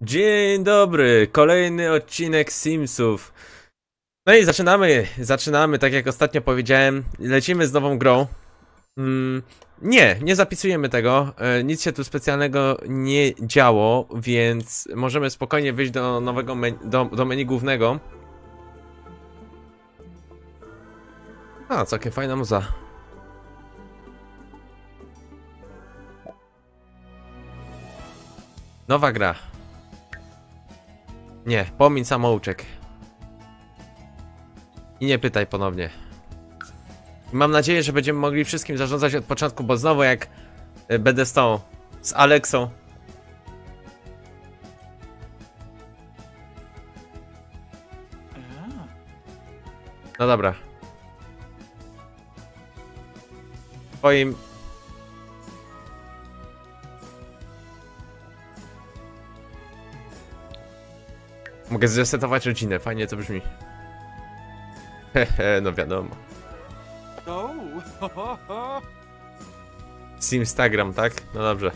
Dzień dobry, kolejny odcinek Simsów. No i zaczynamy, tak jak ostatnio powiedziałem, lecimy z nową grą. Nie zapisujemy tego, nic się tu specjalnego nie działo, więc możemy spokojnie wyjść do nowego do menu głównego. A, całkiem fajna muza. Nowa gra. Nie, pomiń samouczek. I nie pytaj ponownie. Mam nadzieję, że będziemy mogli wszystkim zarządzać od początku, bo znowu jak będę z Aleksą. No dobra. Twoim... Mogę zresetować rodzinę, fajnie to brzmi. Hehe, no wiadomo. Simstagram, tak? No dobrze.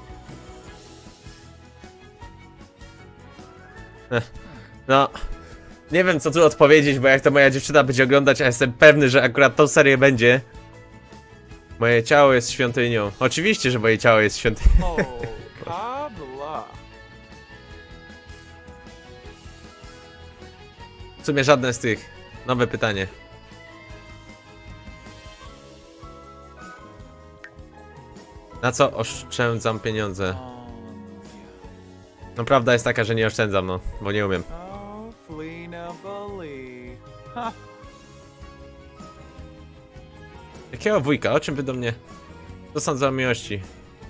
No, nie wiem co tu odpowiedzieć, bo jak to moja dziewczyna będzie oglądać, a jestem pewny, że akurat tą serię będzie. Moje ciało jest świątynią. Oczywiście, że moje ciało jest świątynią. W sumie żadne z tych. Nowe pytanie. Na co oszczędzam pieniądze? No prawda jest taka, że nie oszczędzam, no, bo nie umiem. Jakiego wujka? O czym wy do mnie? To sądzę o miłości.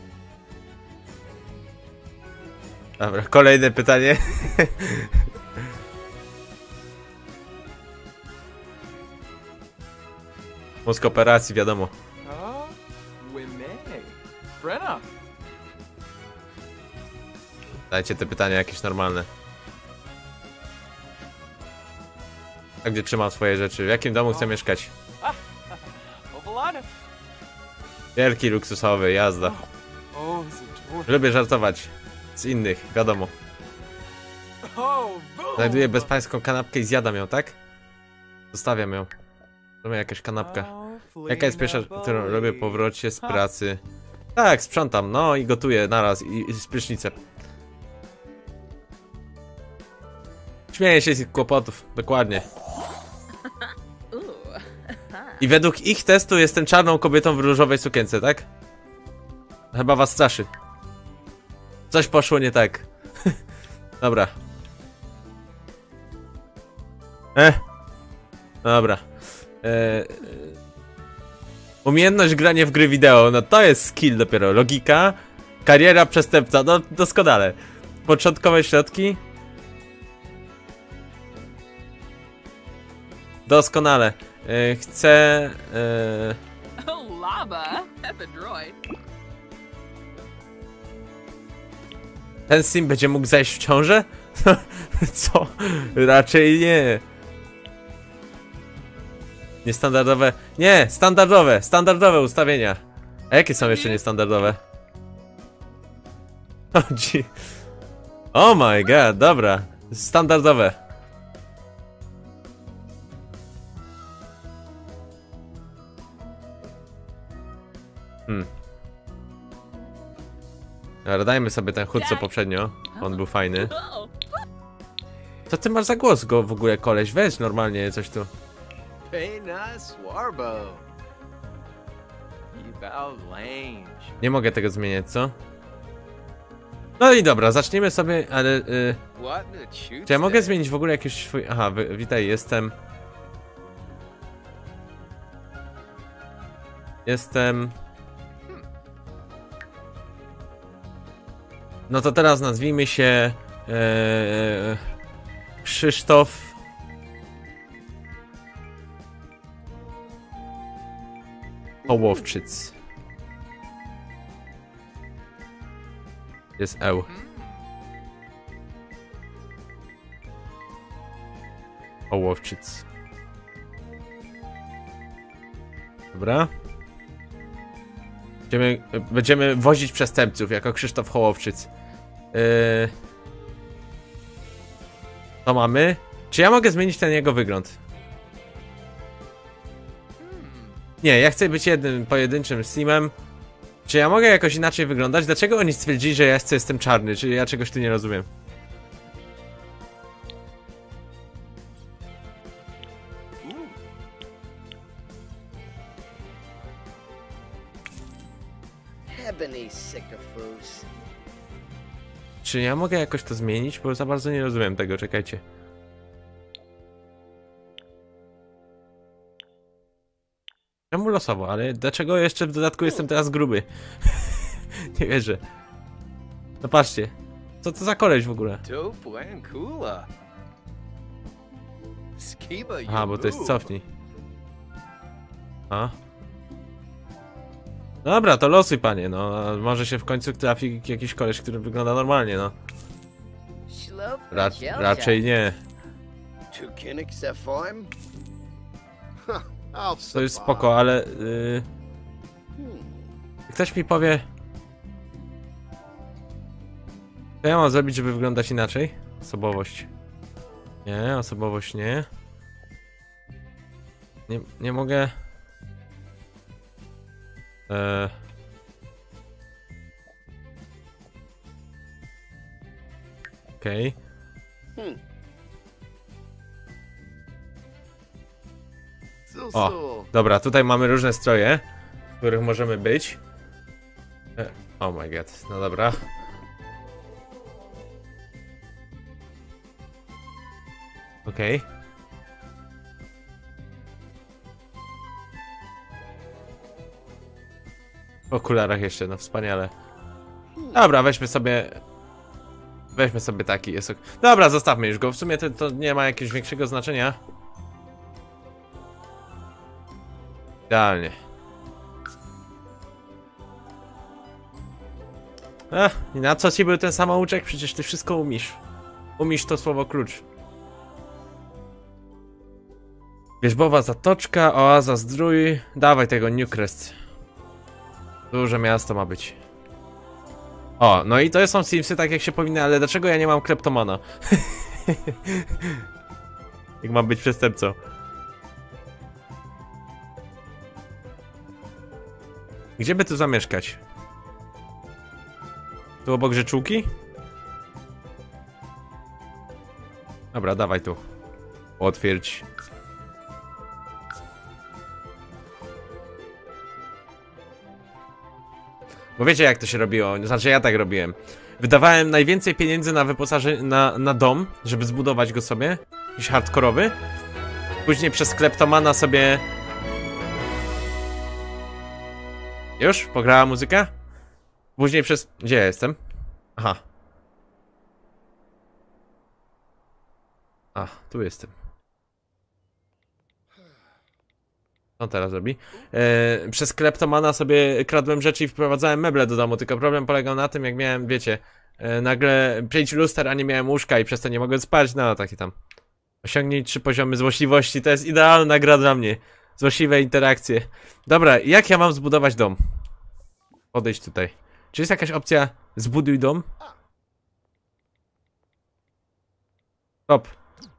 Dobra, kolejne pytanie. Mózg operacji, wiadomo. Dajcie te pytania jakieś normalne. A gdzie trzymam swoje rzeczy? W jakim domu chcę mieszkać? Wielki, luksusowy, jazda. Lubię żartować z innych, wiadomo. Znajduję bezpańską kanapkę i zjadam ją, tak? Zostawiam ją. Mamy jakaś kanapka. Jaka jest pierwsza, którą robię po powrocie z pracy? Tak, sprzątam, no i gotuję naraz i z prysznicem. Śmieję się z ich kłopotów, dokładnie. I według ich testu jestem czarną kobietą w różowej sukience, tak? Chyba was straszy. Coś poszło nie tak. Dobra. Dobra. Umiejętność grania w gry wideo, no to jest skill dopiero. Logika, kariera przestępca, no doskonale. Początkowe środki. Doskonale. Chcę... Ten sim będzie mógł zajść w ciążę? Co? Raczej nie. Niestandardowe... Nie! Standardowe! Standardowe ustawienia! A jakie są jeszcze niestandardowe? Oh my god, dobra. Standardowe. Dobra, dajmy sobie ten chód co poprzednio. On był fajny. Co ty masz za głos go w ogóle, koleś? Weź normalnie coś tu. Nie mogę tego zmieniać, co? No i dobra, zaczniemy sobie, ale... Czy ja mogę zmienić w ogóle jakiś swój... Aha, witaj, jestem... No to teraz nazwijmy się... Krzysztof... Hołowczyc. Jest Eł. Hołowczyc. Dobra. Będziemy wozić przestępców jako Krzysztof Hołowczyc. To mamy. Czy ja mogę zmienić ten jego wygląd? Nie, ja chcę być jednym pojedynczym Simem. Czy ja mogę jakoś inaczej wyglądać? Dlaczego oni stwierdzili, że ja jestem czarny? Czy ja czegoś tu nie rozumiem? Czy ja mogę jakoś to zmienić? Bo za bardzo nie rozumiem tego, czekajcie. Czemu losowo? Ale dlaczego jeszcze w dodatku jestem teraz gruby? Nie wierzę. No patrzcie. Co to za koleś w ogóle? Aha, bo to jest cofnij. A? Dobra, to losuj, panie, no. Może się w końcu trafi jakiś koleś, który wygląda normalnie, no. Raczej nie. To jest spoko, ale... Ktoś mi powie... Co ja mam zrobić, żeby wyglądać inaczej? Osobowość. Nie, osobowość nie. Nie mogę... Okej. O, dobra, tutaj mamy różne stroje, w których możemy być. Oh my god, no dobra. Okej. W okularach jeszcze, no wspaniale. Dobra, weźmy sobie... Weźmy sobie taki, jest ok. Dobra, zostawmy już go, w sumie to nie ma jakiegoś większego znaczenia. Idealnie. I na co ci był ten samouczek? Przecież ty wszystko umiesz. Umiesz to słowo klucz. Wierzbowa zatoczka, oaza zdrój. Dawaj tego Newcrest. Duże miasto ma być. O, no i to są Simsy tak jak się powinny, ale dlaczego ja nie mam kleptomana? Jak mam być przestępcą? Gdzie by tu zamieszkać? Tu obok rzeczułki? Dobra, dawaj tu. Otwierdź. Bo wiecie jak to się robiło, znaczy ja tak robiłem. Wydawałem najwięcej pieniędzy na wyposażenie, na dom, żeby zbudować go sobie. Jakiś hardkorowy. Później przez kleptomana sobie... Już? Pograła muzyka? Później przez... Gdzie ja jestem? Aha. A, tu jestem. Co on teraz robi? Przez kleptomana sobie kradłem rzeczy i wprowadzałem meble do domu, tylko problem polegał na tym, jak miałem, wiecie, nagle 5 luster, a nie miałem łóżka i przez to nie mogłem spać, no takie tam. Osiągnij 3 poziomy złośliwości, to jest idealna gra dla mnie. Złośliwe interakcje. Dobra, jak ja mam zbudować dom? Podejdź tutaj. Czy jest jakaś opcja zbuduj dom? Stop.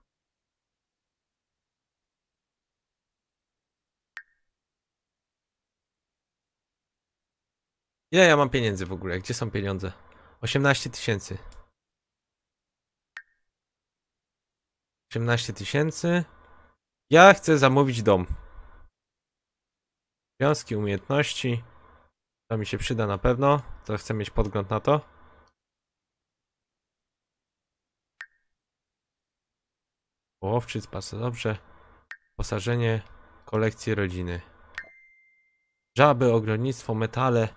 Ile ja mam pieniędzy w ogóle? Gdzie są pieniądze? 18 000. 18 000. Ja chcę zamówić dom. Związki, umiejętności. To mi się przyda na pewno. To chcę mieć podgląd na to. Łowczyc, bardzo dobrze. Posażenie, kolekcje rodziny. Żaby, ogrodnictwo, metale.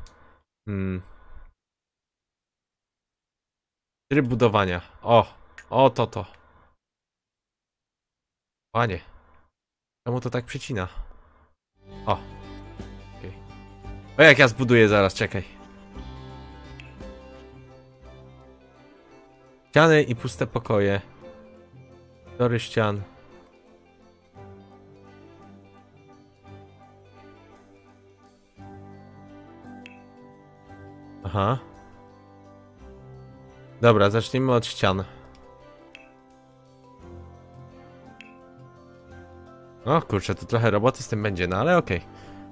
Tryb budowania. O to. Panie. Czemu to tak przycina? O. Okay. O jak ja zbuduję zaraz, czekaj. Ściany i puste pokoje. Tory ścian. Aha. Dobra, zacznijmy od ścian. O kurczę, tu trochę roboty z tym będzie, no ale okej.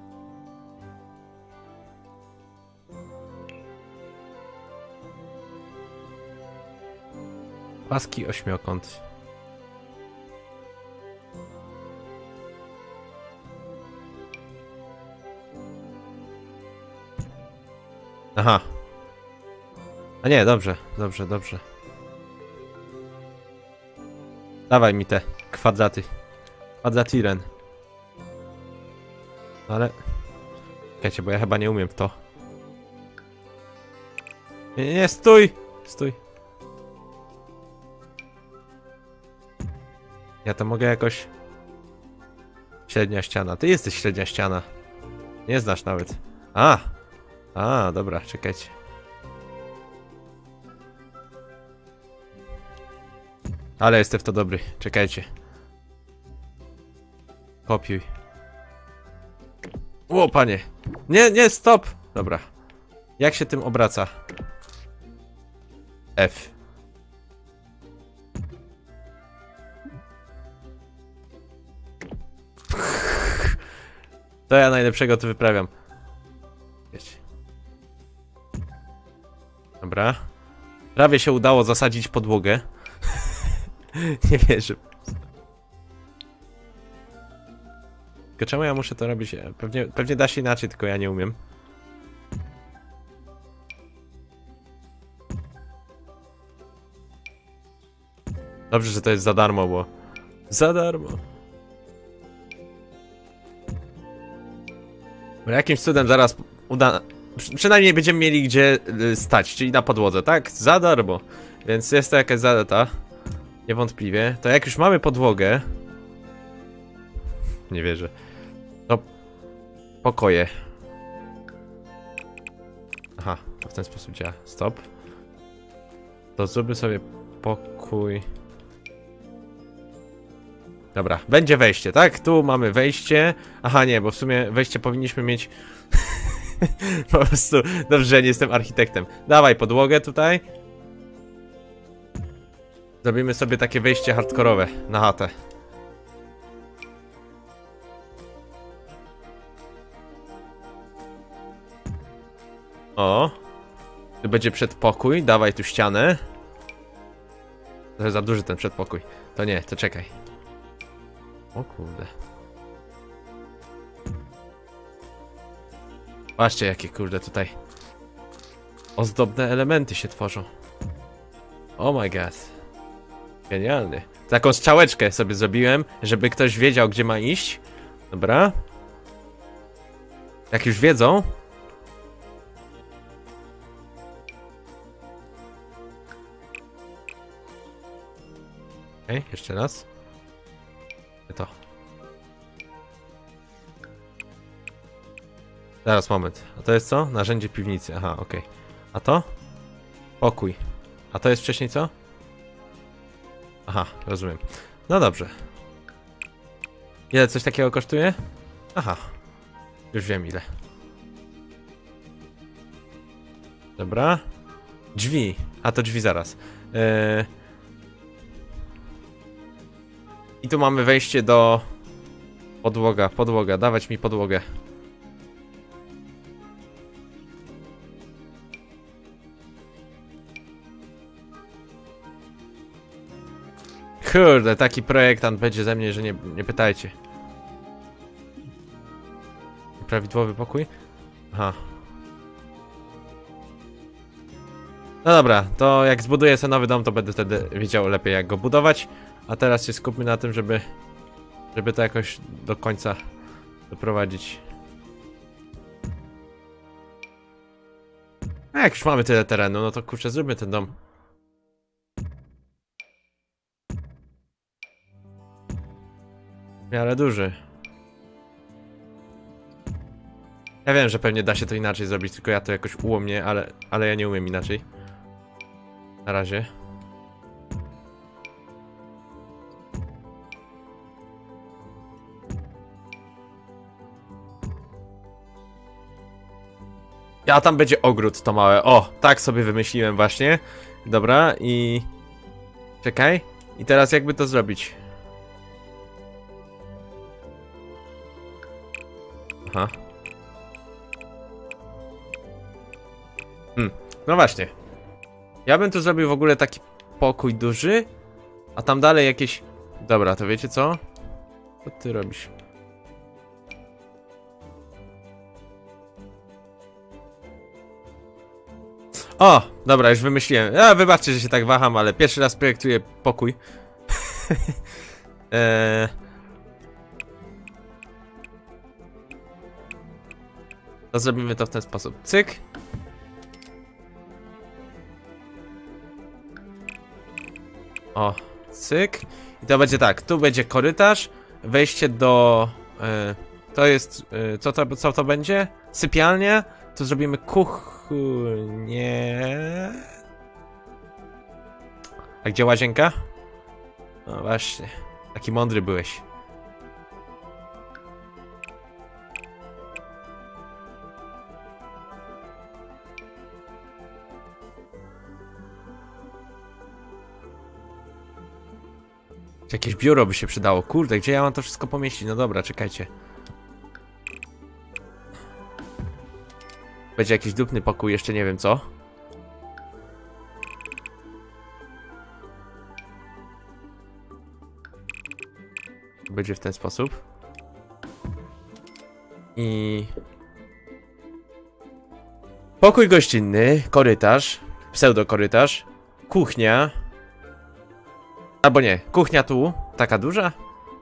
Płaski ośmiokąt. Aha. A nie, dobrze, dobrze, dobrze. Dawaj mi te kwadraty. Kwadratiren. Ale... Czekajcie, bo ja chyba nie umiem w to. Nie, nie, nie, stój! Stój. Ja to mogę jakoś... Średnia ściana. Ty jesteś średnia ściana. Nie znasz nawet. A, dobra, czekajcie. Ale jestem w to dobry. Czekajcie. Kopiuj. O, panie. Nie, nie, stop! Dobra. Jak się tym obraca? F. To ja najlepszego tu wyprawiam. Wiecie. Dobra. Prawie się udało zasadzić podłogę. Nie wierzę. Tylko czemu ja muszę to robić? Pewnie da się inaczej, tylko ja nie umiem. Dobrze, że to jest za darmo, bo... Za darmo. Bo jakimś cudem zaraz uda... Przynajmniej będziemy mieli gdzie stać, czyli na podłodze, tak? Za darmo. Więc jest to jakaś zaleta. Niewątpliwie. To jak już mamy podłogę... Nie wierzę. To... Pokoje. Aha, to w ten sposób działa. Stop. To zróbmy sobie pokój... Dobra, będzie wejście, tak? Tu mamy wejście. Aha, nie, bo w sumie wejście powinniśmy mieć... Po prostu... Dobrze, że nie jestem architektem. Dawaj podłogę tutaj. Zrobimy sobie takie wejście hardkorowe na chatę. O. Tu będzie przedpokój, dawaj tu ścianę. Trochę za duży ten przedpokój. To nie, to czekaj. O kurde. Patrzcie, jakie kurde tutaj ozdobne elementy się tworzą. Oh my god. Genialny. Taką strzałeczkę sobie zrobiłem, żeby ktoś wiedział, gdzie ma iść. Dobra. Jak już wiedzą. Okej, jeszcze raz. To. Zaraz, moment. A to jest co? Narzędzie piwnicy. Aha, okej. A to? Pokój. A to jest wcześniej co? Aha, rozumiem. No dobrze. Ile coś takiego kosztuje? Aha. Już wiem ile. Dobra. Drzwi. A to drzwi zaraz. I tu mamy wejście do... Podłoga. Dawać mi podłogę. Kurde, taki projektant będzie ze mnie, że nie pytajcie. Prawidłowy pokój? Aha. No dobra, to jak zbuduję sobie nowy dom, to będę wtedy wiedział lepiej, jak go budować. A teraz się skupmy na tym, żeby to jakoś do końca doprowadzić. A jak już mamy tyle terenu, no to kurczę, zróbmy ten dom. W miarę duży. Ja wiem, że pewnie da się to inaczej zrobić, tylko ja to jakoś ułomnię, ale ja nie umiem inaczej. Na razie. A tam będzie ogród to małe. O, tak sobie wymyśliłem właśnie. Dobra, i... Czekaj. I teraz jakby to zrobić? Aha. No właśnie. Ja bym tu zrobił w ogóle taki pokój duży, a tam dalej jakieś... Dobra, to wiecie co? Co ty robisz? O! Dobra, już wymyśliłem. Wybaczcie, że się tak waham, ale pierwszy raz projektuję pokój. To zrobimy to w ten sposób. Cyk. O, cyk. I to będzie tak, tu będzie korytarz, wejście do... to jest... co to będzie? Sypialnia. Tu zrobimy kuchnię. A gdzie łazienka? No właśnie, taki mądry byłeś. Jakieś biuro by się przydało. Kurde, gdzie ja mam to wszystko pomieścić? No dobra, czekajcie. Będzie jakiś dupny pokój, jeszcze nie wiem co. Będzie w ten sposób. I... Pokój gościnny, korytarz, pseudo-korytarz, kuchnia. Albo nie, kuchnia tu, taka duża.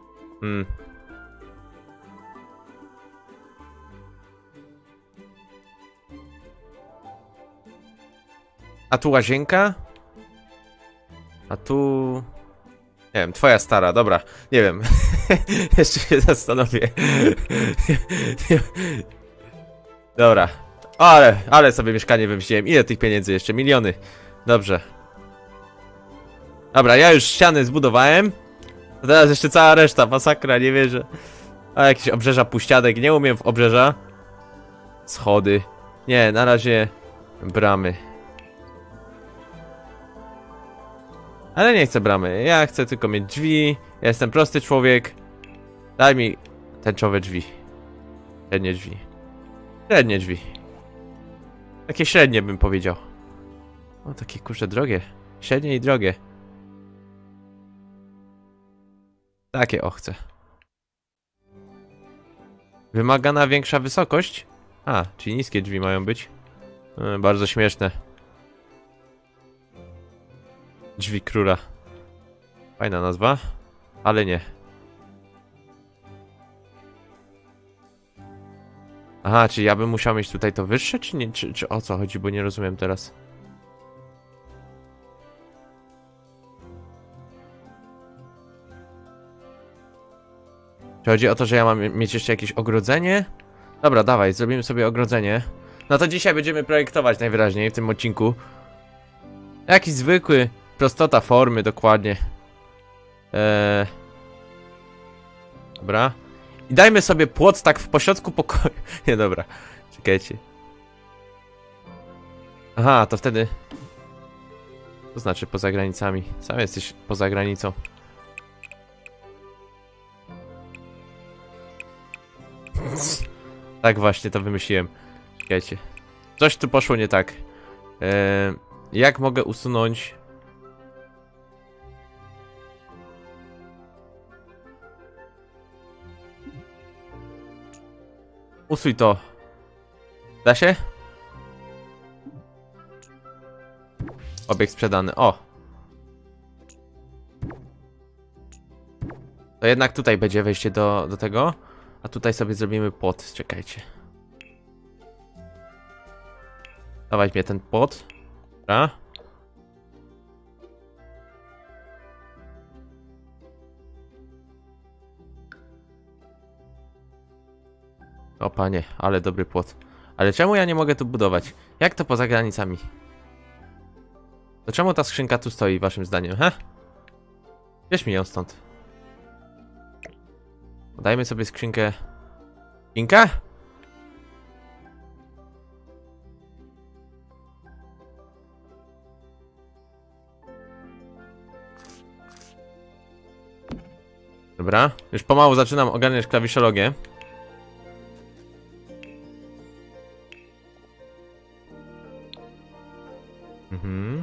A tu łazienka. A tu... Nie wiem, twoja stara, dobra, nie wiem. Jeszcze się zastanowię. Dobra. Ale sobie mieszkanie wymyśliłem. Ile tych pieniędzy jeszcze? Miliony. Dobrze. Dobra, ja już ściany zbudowałem. A teraz jeszcze cała reszta, masakra, nie wierzę. A jakieś obrzeża puściadek, nie umiem w obrzeża. Schody. Nie, na razie bramy. Ale nie chcę bramy, ja chcę tylko mieć drzwi. Ja jestem prosty człowiek. Daj mi tęczowe drzwi. Średnie drzwi. Średnie drzwi. Takie średnie bym powiedział. O, takie kurczę drogie. Średnie i drogie. Takie o chcę. Wymagana większa wysokość? A, czyli niskie drzwi mają być. Bardzo śmieszne. Drzwi króla. Fajna nazwa, ale nie. Aha, czy ja bym musiał mieć tutaj to wyższe, czy nie? Czy o co chodzi, bo nie rozumiem teraz. Czy chodzi o to, że ja mam mieć jeszcze jakieś ogrodzenie? Dobra, dawaj, zrobimy sobie ogrodzenie. No to dzisiaj będziemy projektować najwyraźniej w tym odcinku. Jakiś zwykły, prostota formy, dokładnie. Dobra. I dajmy sobie płot tak w pośrodku pokoju. Nie, dobra. Czekajcie. Aha, to wtedy... To znaczy poza granicami. Sam jesteś poza granicą. Tak właśnie to wymyśliłem. Czekajcie. Coś tu poszło nie tak. Jak mogę usunąć... Usuń to. Da się? Obiekt sprzedany. O! To jednak tutaj będzie wejście do tego. A tutaj sobie zrobimy płot. Czekajcie. Dawaj mnie ten płot. Dobra. O panie, ale dobry płot. Ale czemu ja nie mogę tu budować? Jak to poza granicami? To czemu ta skrzynka tu stoi, waszym zdaniem, he? Bierz mi ją stąd. Dajmy sobie skrzynkę. Skrzynka? Dobra, już pomału zaczynam ogarniać klawiszologię. Mhm.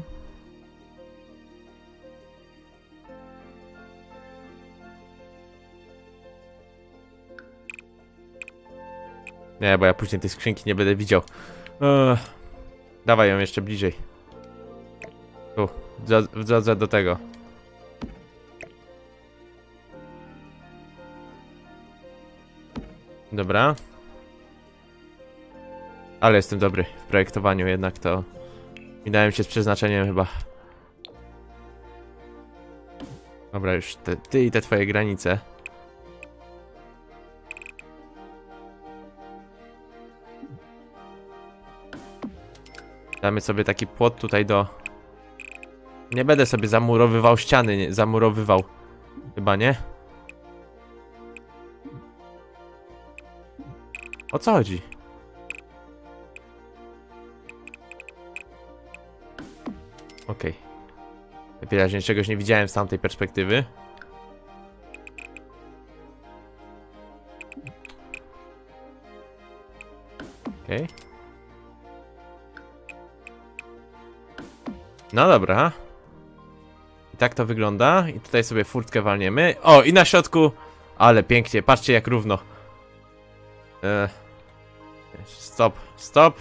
Nie, bo ja później tej skrzynki nie będę widział. Dawaj ją jeszcze bliżej. Tu, w drodze do tego. Dobra. Ale jestem dobry w projektowaniu, jednak to minąłem się z przeznaczeniem chyba. Dobra, już ty i te twoje granice. Damy sobie taki płot tutaj do... Nie będę sobie zamurowywał ściany, nie, zamurowywał. Chyba nie? O co chodzi? Okej. Wyraźnie czegoś nie widziałem z tamtej perspektywy. Okej. No dobra. I tak to wygląda. I tutaj sobie furtkę walniemy. O, i na środku. Ale pięknie, patrzcie jak równo. Stop, stop.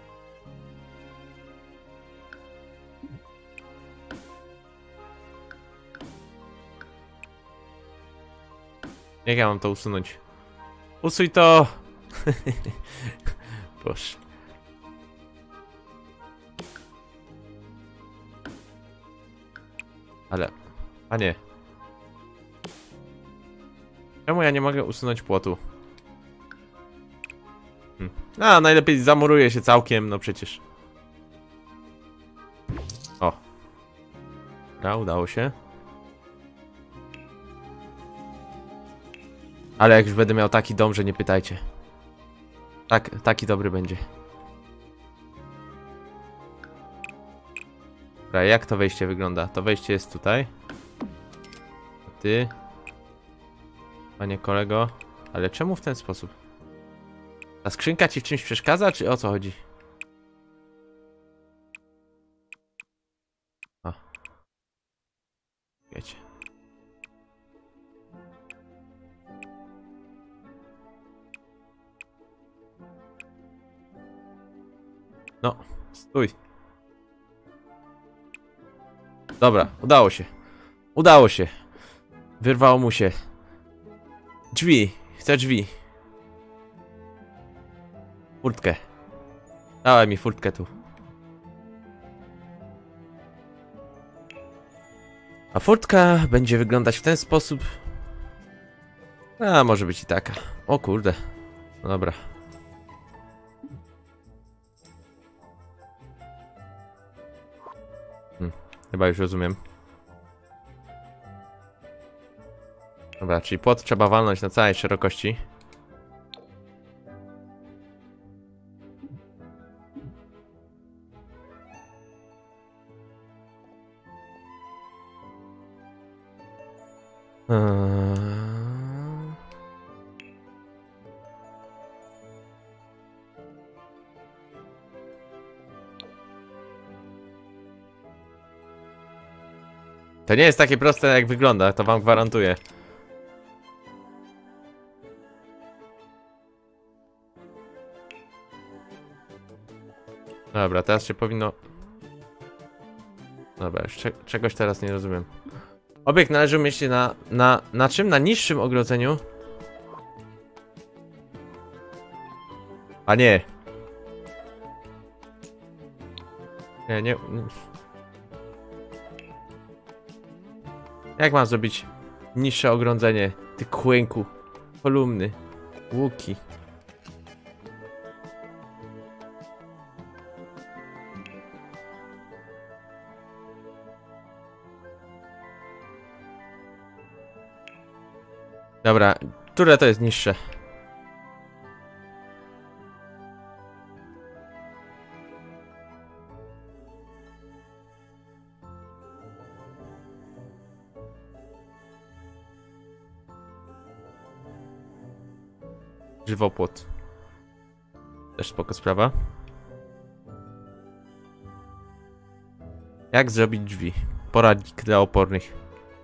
Jak ja mam to usunąć? Usuń to! Boże. Ale... A nie. Czemu ja nie mogę usunąć płotu? A, najlepiej zamuruje się całkiem, no przecież. O. Dobra, udało się. Ale jak już będę miał taki dom, że nie pytajcie. Taki dobry będzie. Dobra, jak to wejście wygląda? To wejście jest tutaj. A ty... Panie kolego... Ale czemu w ten sposób? Ta skrzynka ci w czymś przeszkadza, czy o co chodzi? A. Wiecie. No, stój. Dobra, udało się. Udało się. Wyrwało mu się. Drzwi. Chcę drzwi. Furtkę. Dawaj mi furtkę tu. A furtka będzie wyglądać w ten sposób. A, może być i taka. O kurde. No dobra. Chyba już rozumiem. Dobra, czyli płot trzeba walnąć na całej szerokości. To nie jest takie proste jak wygląda, to wam gwarantuję. Dobra, teraz się powinno... Dobra, już czegoś teraz nie rozumiem. Obiekt należy umieścić na czym? Na niższym ogrodzeniu? A nie. Nie. Jak mam zrobić niższe ogrodzenie? Ty kłęku. Kolumny. Łuki. Dobra, które to jest niższe? Żywopłot. Też spoko sprawa. Jak zrobić drzwi? Poradnik dla opornych.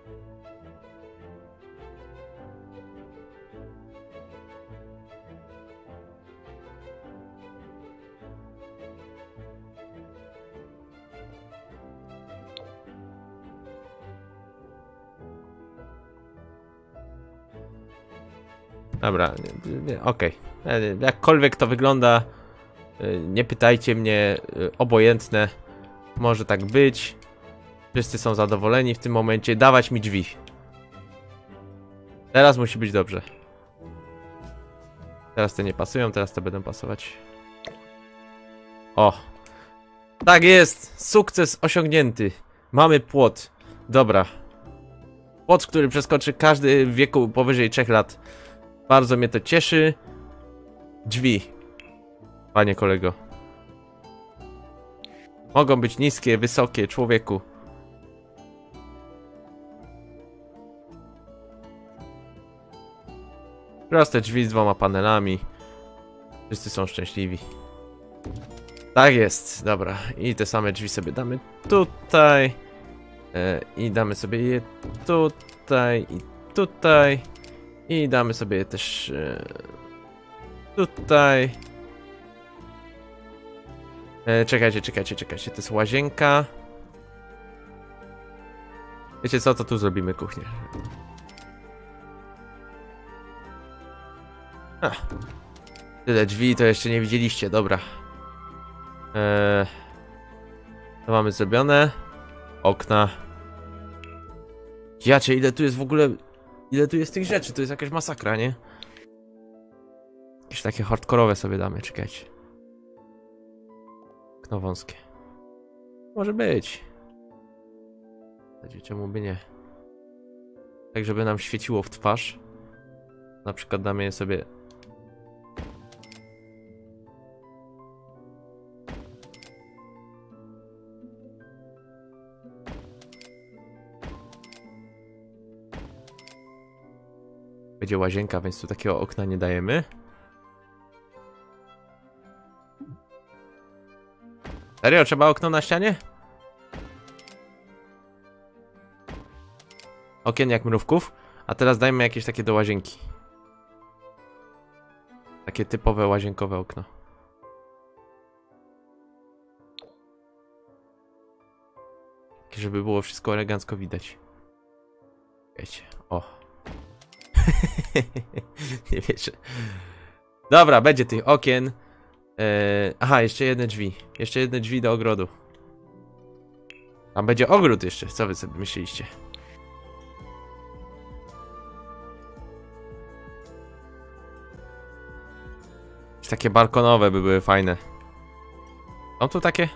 Dobra, okej. Jakkolwiek to wygląda, nie pytajcie mnie, obojętne. Może tak być. Wszyscy są zadowoleni w tym momencie. Dawać mi drzwi. Teraz musi być dobrze. Teraz te nie pasują, teraz te będą pasować. O! Tak jest! Sukces osiągnięty. Mamy płot. Dobra. Płot, który przeskoczy każdy w wieku powyżej 3 lat. Bardzo mnie to cieszy. Drzwi. Panie kolego. Mogą być niskie, wysokie, człowieku. Proste drzwi z 2 panelami. Wszyscy są szczęśliwi. Tak jest, dobra. I te same drzwi sobie damy tutaj. I damy sobie je tutaj i tutaj. I damy sobie je też tutaj. Czekajcie. To jest łazienka. Wiecie co, to tu zrobimy kuchnię. Tyle drzwi to jeszcze nie widzieliście, dobra. To mamy zrobione. Okna. Jacie, ile tu jest w ogóle... Ile tu jest tych rzeczy? To jest jakaś masakra, nie? Jakieś takie hardkorowe sobie damy, czekajcie. Okno wąskie. Może być. Czemu by nie? Tak, żeby nam świeciło w twarz. Na przykład damy je sobie... Będzie łazienka, więc tu takiego okna nie dajemy. Serio? Trzeba okno na ścianie? Okien jak mrówków. A teraz dajmy jakieś takie do łazienki. Takie typowe łazienkowe okno. Takie, żeby było wszystko elegancko widać. Wiecie, o. Nie wierzę. Dobra, będzie tych okien. Aha, jeszcze jedne drzwi. Jeszcze jedne drzwi do ogrodu. Tam będzie ogród jeszcze. Co wy sobie myśleliście? Takie balkonowe by były fajne. Są tu takie?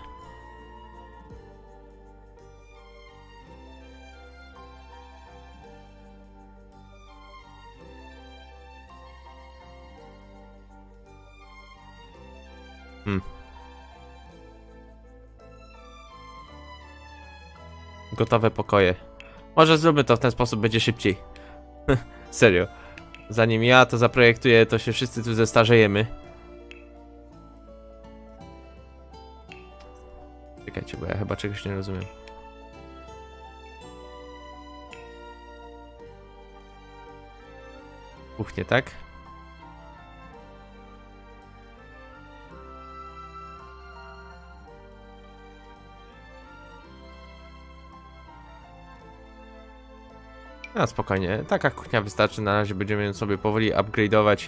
Gotowe pokoje. Może zróbmy to w ten sposób, będzie szybciej. Serio. Zanim ja to zaprojektuję, to się wszyscy tu zestarzejemy. Czekajcie, bo ja chyba czegoś nie rozumiem. Kuchnię, tak? A spokojnie, taka kuchnia wystarczy, na razie będziemy ją sobie powoli upgrade'ować.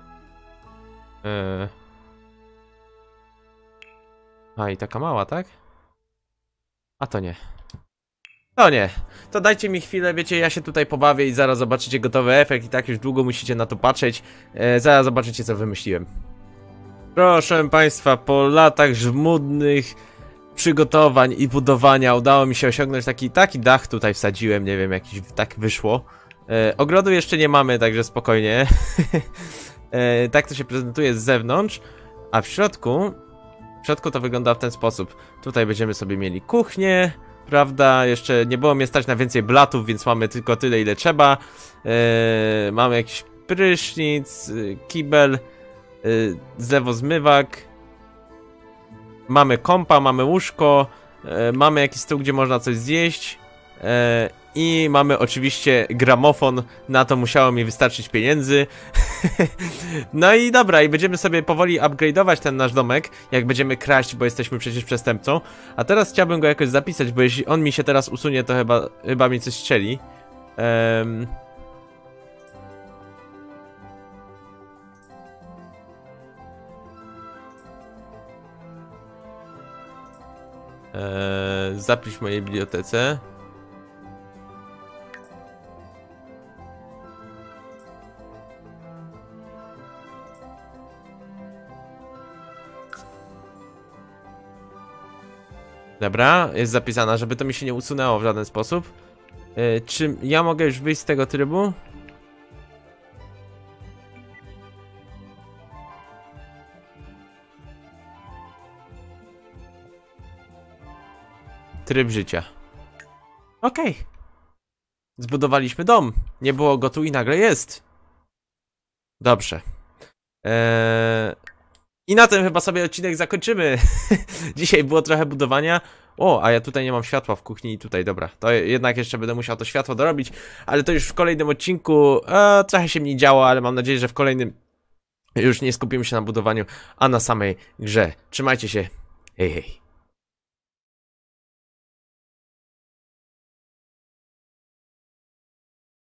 A i taka mała, tak? A to nie. To nie. To dajcie mi chwilę, wiecie, ja się tutaj pobawię i zaraz zobaczycie gotowy efekt i tak już długo musicie na to patrzeć. Zaraz zobaczycie, co wymyśliłem. Proszę państwa, po latach żmudnych przygotowań i budowania udało mi się osiągnąć taki dach tutaj wsadziłem, nie wiem, jakiś tak wyszło. Ogrodu jeszcze nie mamy, także spokojnie. Tak to się prezentuje z zewnątrz, a w środku to wygląda w ten sposób. Tutaj będziemy sobie mieli kuchnię, prawda, jeszcze nie było mnie stać na więcej blatów, więc mamy tylko tyle, ile trzeba. Mamy jakiś prysznic, kibel, zlewozmywak. Mamy kompa, mamy łóżko, Mamy jakiś stół, gdzie można coś zjeść. I mamy oczywiście gramofon. Na to musiało mi wystarczyć pieniędzy. No i dobra, i będziemy sobie powoli upgrade'ować ten nasz domek, jak będziemy kraść, bo jesteśmy przecież przestępcą. A teraz chciałbym go jakoś zapisać, bo jeśli on mi się teraz usunie, to chyba mi coś strzeli. Zapisz w mojej bibliotece. Dobra, jest zapisana, żeby to mi się nie usunęło w żaden sposób. Czy ja mogę już wyjść z tego trybu? Tryb życia. Okej. Zbudowaliśmy dom. Nie było go tu i nagle jest. Dobrze. I na tym chyba sobie odcinek zakończymy. Dzisiaj było trochę budowania. O, a ja tutaj nie mam światła w kuchni i tutaj, dobra. To jednak jeszcze będę musiał to światło dorobić. Ale to już w kolejnym odcinku. Trochę się mi działo, ale mam nadzieję, że w kolejnym już nie skupimy się na budowaniu, a na samej grze. Trzymajcie się. Hej, hej.